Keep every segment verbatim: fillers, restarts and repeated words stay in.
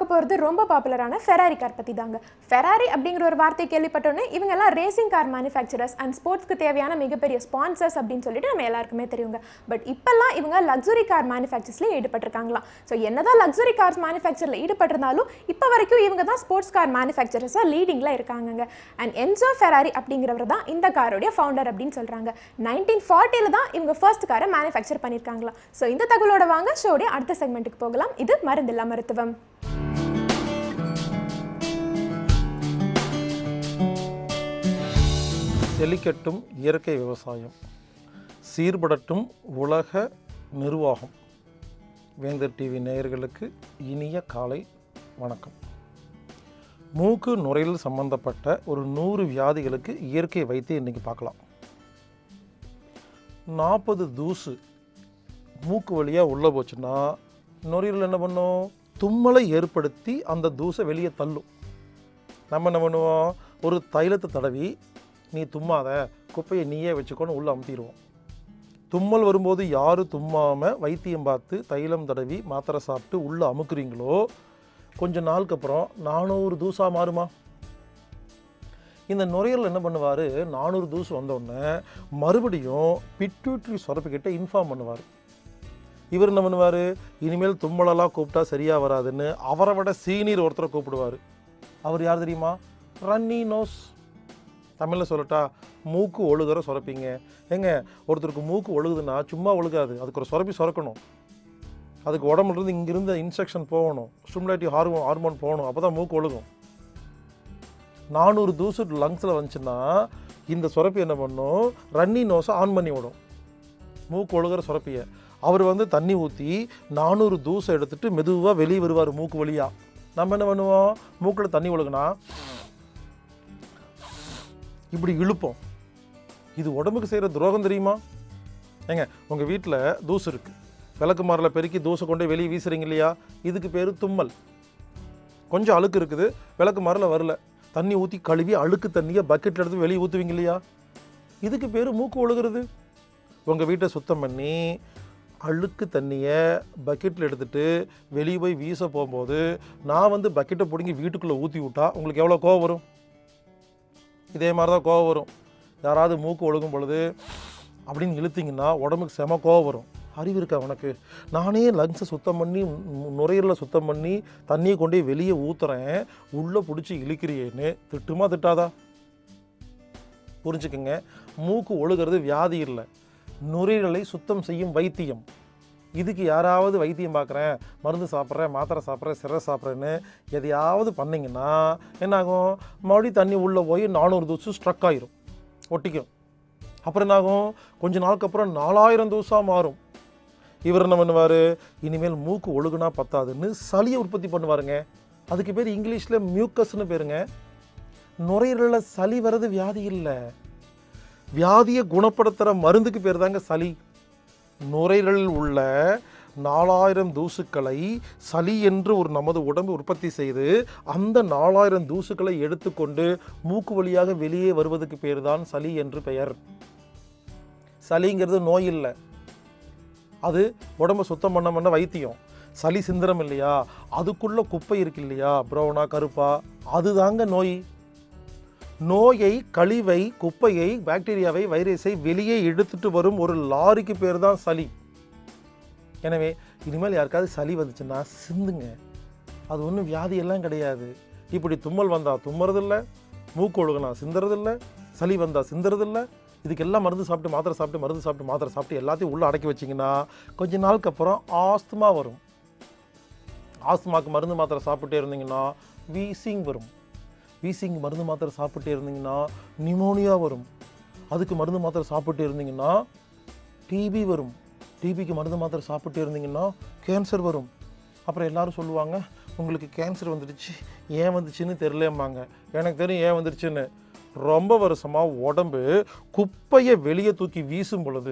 பார்க்க போகிறது ரொம்ப பாப்புலரான ஃபெராரி கார் பற்றி தாங்க. ஃபெராரி அப்படிங்கிற ஒரு வார்த்தையை கேள்விப்பட்டோன்னே இவங்கெல்லாம் ரேசிங் கார் மேனுஃபேக்சரர்ஸ் அண்ட் ஸ்போர்ட்ஸ்க்கு தேவையான மிகப்பெரிய ஸ்பான்சர்ஸ் அப்படின்னு சொல்லிட்டு நம்ம எல்லாருக்குமே தெரியுங்க. பட் இப்போல்லாம் இவங்க லக்ஸுரி கார் மேனுஃபேக்சர்ஸ்லேயே ஈடுபட்டிருக்காங்களாம். ஸோ என்னதான் லக்ஸுரி கார்ஸ் மேனுஃபேக்சரில் ஈடுபட்டிருந்தாலும் இப்போ வரைக்கும் இவங்க தான் ஸ்போர்ட்ஸ் கார் மேனுஃபேக்சரர்ஸாக லீடிங்கில் இருக்காங்க. அண்ட் என்சோ ஃபெராரி அப்படிங்கிறவர் தான் இந்த காரோடைய ஃபவுண்டர் அப்படின்னு சொல்கிறாங்க. நைன்டீன் ஃபார்ட்டியில் தான் இவங்க ஃபர்ஸ்ட் காரை மேனுஃபேக்சர் பண்ணியிருக்காங்களாம். ஸோ இந்த தகவலோட வாங்க ஷோடைய அடுத்த செக்மெண்ட்டுக்கு போகலாம். இது மருந்தில்லா மருத்துவம். செழிக்கட்டும் இயற்கை விவசாயம், சீர்படட்டும் உலக நிர்வாகம். வேந்தர் டிவி நேயர்களுக்கு இனிய காலை வணக்கம். மூக்கு நுரையீரல் சம்பந்தப்பட்ட ஒரு நூறு வியாதிகளுக்கு இயற்கை வைத்தியம் இன்றைக்கி பார்க்கலாம். நாற்பது தூசு மூக்கு வழியாக உள்ளே போச்சுன்னா நுரையீரல் என்ன பண்ணும்? தும்மலை ஏற்படுத்தி அந்த தூசை வெளியே தள்ளும். நம்ம என்ன பண்ணுவோம்? ஒரு தைலத்தை தடவி நீ தும்மாத, குப்பையை நீயே வச்சுக்கோன்னு உள்ளே அமுத்திடுவோம். தும்மல் வரும்போது யார் தும்மாமல் வைத்தியம் பார்த்து தைலம் தடவி மாத்திரை சாப்பிட்டு உள்ளே அமுக்குறீங்களோ கொஞ்சம் நாளுக்கு அப்புறம் நானூறு தூசாக மாறுமா? இந்த நுரையீரல் என்ன பண்ணுவார்? நானூறு தூசு வந்தோடனே மறுபடியும் பிட்யூட்ரி சுரப்பிக்கிட்ட இன்ஃபார்ம் பண்ணுவார். இவர் என்ன பண்ணுவார்? இனிமேல் தும்மலெல்லாம் கூப்பிட்டா சரியாக வராதுன்னு அவரை விட சீனியர் ஒருத்தரை கூப்பிடுவார். அவர் யார் தெரியுமா? Runny nose. தமிழில் சொல்லட்டா, மூக்கு ஒழுகிற சுரப்பிங்க. ஏங்க, ஒருத்தருக்கு மூக்கு ஒழுகுதுன்னா சும்மா ஒழுகாது, அதுக்கு ஒரு சுரப்பி சுரக்கணும். அதுக்கு உடம்புலேருந்து இங்கிருந்து இன்ஸ்ட்ரக்ஷன் போகணும், ஸ்டிமுலேட்டிவ் ஹார்மோன் ஹார்மோன் போகணும், அப்போ தான் மூக்கு ஒழுகும். நானூறு தூசு லங்ஸில் வந்துச்சுன்னா இந்த சுரப்பி என்ன பண்ணும்? ரன்னி நோஸை ஆன் பண்ணி விடும், மூக்கு ஒழுகிற சுரப்பியை. அவர் வந்து தண்ணி ஊற்றி நானூறு தூசை எடுத்துகிட்டு மெதுவாக வெளியே வருவார் மூக்கு வழியாக. நம்ம என்ன பண்ணுவோம்? மூக்கில் தண்ணி ஒழுகுனா இப்படி இழுப்போம். இது உடம்புக்கு செய்கிற துரோகம் தெரியுமா? ஏங்க, உங்கள் வீட்டில் தூசு இருக்குது, விளக்கு மாரில் பெருக்கி தூசை கொண்டு வெளியே வீசுறீங்க இல்லையா? இதுக்கு பேர் தும்மல். கொஞ்சம் அழுக்கு இருக்குது, விளக்கு மாரில் வரல, தண்ணி ஊற்றி கழுவி அழுக்கு தண்ணியை பக்கெட்டில் எடுத்து வெளியே ஊற்றுவீங்க இல்லையா? இதுக்கு பேர் மூக்கு ஒழுகிறது. உங்கள் வீட்டை சுத்தம் பண்ணி அழுக்கு தண்ணியை பக்கெட்டில் எடுத்துகிட்டு வெளியே போய் வீச போகும்போது நான் வந்து பக்கெட்டை பிடுங்கி வீட்டுக்குள்ளே ஊற்றி விட்டா உங்களுக்கு எவ்வளோ கோவம் வரும்? இதே மாதிரி தான் கோவம் வரும். யாராவது மூக்கு ஒழுகும் பொழுது அப்படின்னு இழுத்திங்கன்னா உடம்புக்கு செம கோவம் வரும். அறிவு இருக்கா உனக்கு? நானே லங்ஸை சுத்தம் பண்ணி நுரையீரலை சுத்தம் பண்ணி தண்ணியை கொண்டு வெளியே ஊற்றுறேன், உள்ளே பிடிச்சி இழுக்கிறியேன்னு திட்டுமா திட்டாதா? புரிஞ்சுக்குங்க, மூக்கு ஒழுகிறது வியாதி இல்லை, நுரையீரலை சுத்தம் செய்யும் வைத்தியம். இதுக்கு யாராவது வைத்தியம் பார்க்குறேன், மருந்து சாப்பிட்றேன், மாத்திரை சாப்பிட்றேன், சிறை சாப்பிட்றேன்னு எதையாவது பண்ணிங்கன்னா என்னாகும்? மறுபடியும் தண்ணி உள்ளே போய் நானூறு தூசு ஸ்ட்ரக் ஆகிரும், ஒட்டிக்கும். அப்புறம் என்னாகும்? கொஞ்சம் நாளுக்கு அப்புறம் நாலாயிரம் தூசாக மாறும். இவர் என்ன பண்ணுவார்? இனிமேல் மூக்கு ஒழுகுனா பத்தாதுன்னு சளியை உற்பத்தி பண்ணுவாருங்க. அதுக்கு பேர் இங்கிலீஷில் மியூக்கஸ்ன்னு பேருங்க. நுரையீரலில் சளி வர்றது வியாதி இல்லை, வியாதியை குணப்படுத்துகிற மருந்துக்கு பேர் தாங்க சளி. நுரையீரலில் உள்ள நாலாயிரம் தூசுக்களை சளி என்று ஒரு நமது உடம்பு உற்பத்தி செய்து அந்த நாலாயிரம் தூசுக்களை எடுத்துக்கொண்டு மூக்கு வழியாக வெளியே வருவதற்கு பேர் தான் சளி என்று பெயர். சளிங்கிறது நோய் இல்லை, அது உடம்பை சுத்தம் பண்ண பண்ண வைத்தியம். சளி சிந்திரம் இல்லையா, அதுக்குள்ளே குப்பை இருக்கு இல்லையா, ப்ரௌனா கருப்பா, அதுதாங்க நோய். நோயை, கழிவை, குப்பையை, பாக்டீரியாவை, வைரஸை வெளியே எடுத்துட்டு வரும் ஒரு லாரிக்கு பேர் தான் சளி. எனவே இனிமேல் யாருக்காவது சளி வந்துச்சுன்னா சிந்துங்க, அது ஒன்றும் வியாதியெல்லாம் கிடையாது. இப்படி தும்மல் வந்தால் தும்முறதில்லை, மூக்கு ஒழுகுனா சிந்துறதில்லை, சளி வந்தால் சிந்துறதில்லை. இதுக்கெல்லாம் மருந்து சாப்பிட்டு மாத்திரை சாப்பிட்டு மருந்து சாப்பிட்டு மாத்திரை சாப்பிட்டு எல்லாத்தையும் உள்ளே அடக்கி வச்சிங்கன்னா கொஞ்ச நாளுக்கு அப்புறம் ஆஸ்துமா வரும். ஆஸ்துமாவுக்கு மருந்து மாத்திரை சாப்பிட்டே இருந்தீங்கன்னா வீசிங் வரும். வீசிங் மருந்து மாத்திரை சாப்பிட்டே இருந்தீங்கன்னா நிமோனியா வரும். அதுக்கு மருந்து மாத்திரை சாப்பிட்டே இருந்தீங்கன்னா டிபி வரும். டிபிக்கு மருந்து மாத்திரை சாப்பிட்டே இருந்தீங்கன்னா கேன்சர் வரும். அப்புறம் எல்லோரும் சொல்லுவாங்க, உங்களுக்கு கேன்சர் வந்துடுச்சு, ஏன் வந்துச்சுன்னு தெரியலேம்பாங்க. எனக்கு தெரியும் ஏன் வந்துடுச்சுன்னு. ரொம்ப வருஷமாக உடம்பு குப்பையை வெளியே தூக்கி வீசும் பொழுது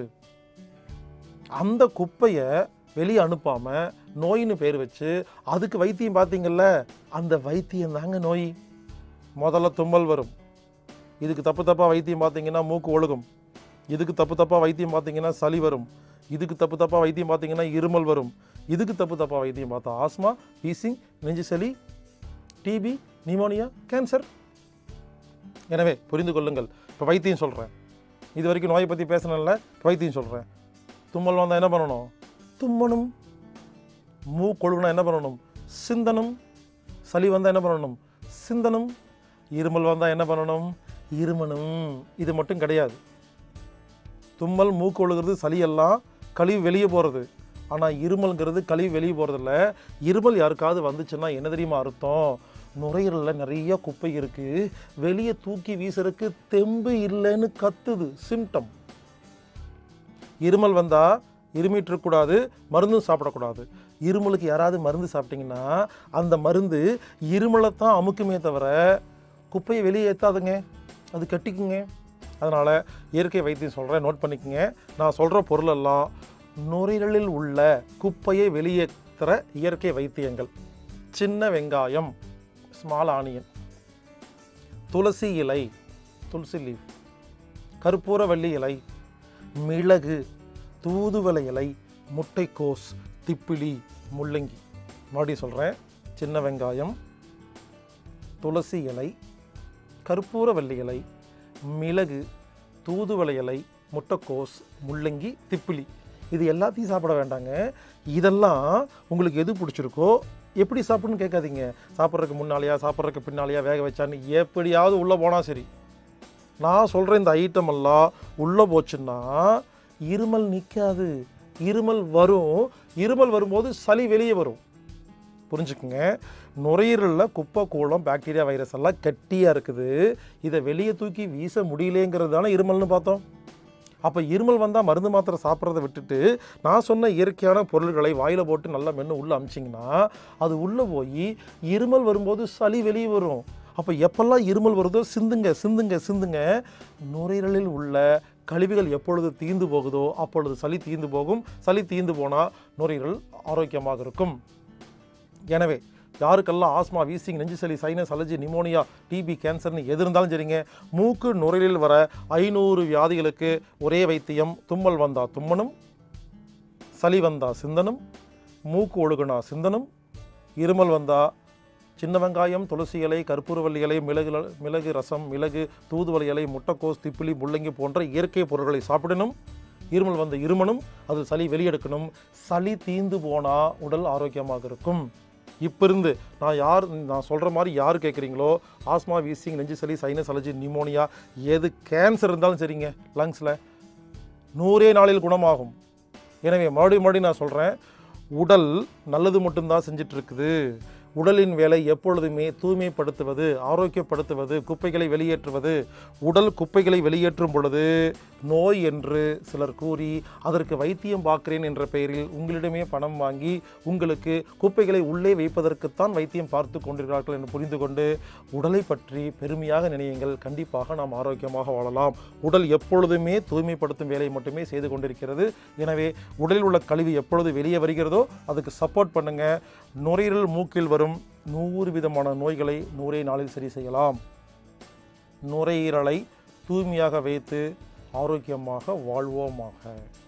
அந்த குப்பையை வெளியே அனுப்பாமல் நோயின்னு பேர் வச்சு அதுக்கு வைத்தியம் பார்த்தீங்கல்ல, அந்த வைத்தியம் தாங்க நோய். முதல்ல தும்மல் வரும், இதுக்கு தப்பு தப்பாக வைத்தியம் பார்த்தீங்கன்னா மூக்கு ஒழுகும். இதுக்கு தப்பு தப்பாக வைத்தியம் பார்த்தீங்கன்னா சளி வரும். இதுக்கு தப்பு தப்பாக வைத்தியம் பார்த்தீங்கன்னா இருமல் வரும். இதுக்கு தப்பு தப்பாக வைத்தியம் பார்த்தா ஆஸ்மா, வீசிங், நெஞ்சு சளி, டிபி, நிமோனியா, கேன்சர். எனவே புரிந்து கொள்ளுங்கள். இப்போ வைத்தியம் சொல்கிறேன். இது வரைக்கும் நோயை பற்றி பேசணும்ல, வைத்தியம் சொல்கிறேன். தும்மல் வந்தால் என்ன பண்ணணும்? தும்மணும். மூக்கொழுகுனா என்ன பண்ணணும்? சிந்தனும். சளி வந்தால் என்ன பண்ணணும்? சிந்தனும். இருமல் வந்தால் என்ன பண்ணணும்? இருமணும். இது மட்டும் கிடையாது. தும்மல், மூக்கு ஒழுகிறது, சளியெல்லாம் கழிவு வெளியே போகிறது. ஆனால் இருமல்ங்கிறது கழிவு வெளியே போகிறதில்ல. இருமல் யாருக்காவது வந்துச்சுன்னா என்ன தெரியுமா அர்த்தம்? நுரையீரலில் நிறைய குப்பை இருக்குது, வெளியே தூக்கி வீசுறதுக்கு தெம்பு இல்லைன்னு கத்துது. சிம்டம். இருமல் வந்தால் இருமிட்டுருக்கூடாது, மருந்தும் சாப்பிடக்கூடாது. இருமலுக்கு யாராவது மருந்து சாப்பிட்டிங்கன்னா அந்த மருந்து இருமலைத்தான் அமுக்குமே தவிர குப்பையை வெளியே ஏற்றாதுங்க, அது கட்டிக்குங்க. அதனால் இயற்கை வைத்தியம் சொல்கிறேன், நோட் பண்ணிக்கோங்க. நான் சொல்கிற பொருளெல்லாம் நுரையீரலில் உள்ள குப்பையை வெளியேற்றுற இயற்கை வைத்தியங்கள். சின்ன வெங்காயம், ஸ்மால் ஆனியன், துளசி இலை, துளசி லீஃப், கற்பூரவள்ளி இலை, மிளகு, தூதுவளை இலை, முட்டைக்கோஸ், திப்பிலி, முள்ளங்கி. மறுபடியும் சொல்கிறேன். சின்ன வெங்காயம், துளசி இலை, கற்பூரவள்ளி இலை, மிளகு, தூதுவளை இலை, முட்டைக்கோஸ், முள்ளங்கி, திப்பிலி. இது எல்லாத்தையும் சாப்பிட வேண்டாங்க. இதெல்லாம் உங்களுக்கு எது பிடிச்சிருக்கோ, எப்படி சாப்பிட்ணுன்னு கேட்காதீங்க. சாப்பிட்றதுக்கு முன்னாலேயா, சாப்பிட்றதுக்கு பின்னாலேயா, வேக வச்சான்னு எப்படியாவது உள்ளே போனால் சரி. நான் சொல்கிற இந்த ஐட்டம் எல்லாம் உள்ளே போச்சுன்னா இருமல் நிற்காது, இருமல் வரும். இருமல் வரும்போது சளி வெளியே வரும். புரிஞ்சுக்குங்க. நுரையீரலில் குப்பை, கூளம், பாக்டீரியா, வைரஸ் எல்லாம் கட்டியாக இருக்குது. இதை வெளியே தூக்கி வீச முடியலேங்கிறது தானே இருமல்னு பார்த்தோம். அப்போ இருமல் வந்தால் மருந்து மாத்திரை சாப்பிட்றத விட்டுட்டு நான் சொன்ன இயற்கையான பொருள்களை வாயில் போட்டு நல்லா மென்று உள்ளே அமிச்சிங்கன்னா அது உள்ளே போய் இருமல் வரும்போது சளி வெளியே வரும். அப்போ எப்பெல்லாம் இருமல் வருதோ சிந்துங்க சிந்துங்க சிந்துங்க. நுரையீரலில் உள்ள கழிவுகள் எப்பொழுது தீர்ந்து போகுதோ அப்பொழுது சளி தீர்ந்து போகும். சளி தீர்ந்து போனால் நுரையீரல் ஆரோக்கியமாக இருக்கும். எனவே யாருக்கெல்லாம் ஆஸ்மா, வீசிங், நெஞ்சு சளி, சைனஸ், அலர்ஜி, நிமோனியா, டிபி, கேன்சர்னு எது இருந்தாலும் சரிங்க, மூக்கு நுரையீரலில் வர ஐநூறு வியாதிகளுக்கு ஒரே வைத்தியம். தும்மல் வந்தால் தும்மனும், சளி வந்தால் சிந்தனும், மூக்கு ஒழுகுனா சிந்தனும், இருமல் வந்தால் சின்ன வெங்காயம், துளசி இலை, கற்பூரவள்ளி இலை, மிளகு மிளகு ரசம், மிளகு, தூதுவளை இலை, முட்டைக்கோஸ், திப்பிலி, முள்ளங்கி போன்ற இயற்கை பொருட்களை சாப்பிடணும். இருமல் வந்த இருமனும் அது சளி வெளியெடுக்கணும். சளி தீந்து போனால் உடல் ஆரோக்கியமாக இருக்கும். இப்போ இருந்து நான் யார் நான் சொல்கிற மாதிரி யார் கேட்குறீங்களோ, ஆஸ்மா, வீசிங், நெஞ்சு சளி, சைனஸ், அலர்ஜி, நிமோனியா, எது கேன்சர் இருந்தாலும் சரிங்க, லங்ஸில் நூறே நாளில் குணமாகும். எனவே மறுபடியும் மறுபடியும் நான் சொல்கிறேன், உடல் நல்லது மட்டும்தான் செஞ்சிட்டு இருக்குது. உடலின் வேலை எப்பொழுதுமே தூய்மைப்படுத்துவது, ஆரோக்கியப்படுத்துவது, குப்பைகளை வெளியேற்றுவது. உடல் குப்பைகளை வெளியேற்றும் பொழுது நோய் என்று சிலர் கூறி அதற்கு வைத்தியம் பார்க்கிறேன் என்ற பெயரில் உங்களிடமே பணம் வாங்கி உங்களுக்கு குப்பைகளை உள்ளே வைப்பதற்குத்தான் வைத்தியம் பார்த்து கொண்டிருக்கிறார்கள் என்று புரிந்து கொண்டு உடலை பற்றி பெருமையாக நினையுங்கள். கண்டிப்பாக நாம் ஆரோக்கியமாக வாழலாம். உடல் எப்பொழுதுமே தூய்மைப்படுத்தும் வேலை மட்டுமே செய்து கொண்டிருக்கிறது. எனவே உடலில் உள்ள கழிவு எப்பொழுது வெளியே வருகிறதோ அதுக்கு சப்போர்ட் பண்ணுங்கள். நுரையீரல், மூக்கில் வரும் நூறு விதமான நோய்களை நூறே நாளில் சரி செய்யலாம். நுரையீரலை தூய்மையாக வைத்து ஆரோக்கியமாக வாழ்வோமாக.